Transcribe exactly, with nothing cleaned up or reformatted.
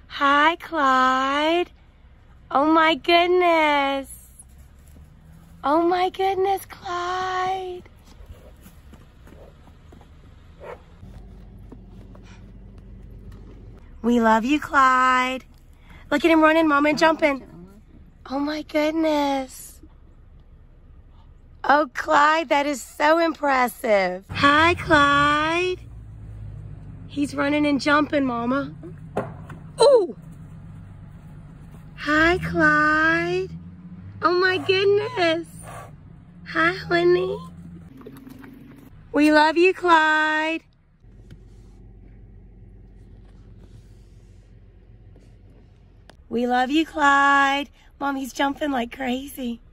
Hi, Clyde. Oh my goodness. Oh my goodness, Clyde. We love you, Clyde. Look at him running, Mama, and jumping. Oh my goodness. Oh, Clyde, that is so impressive. Hi, Clyde. He's running and jumping, Mama. Ooh. Hi, Clyde. Oh my goodness. Hi, honey. We love you, Clyde. We love you, Clyde. Mom, he's jumping like crazy.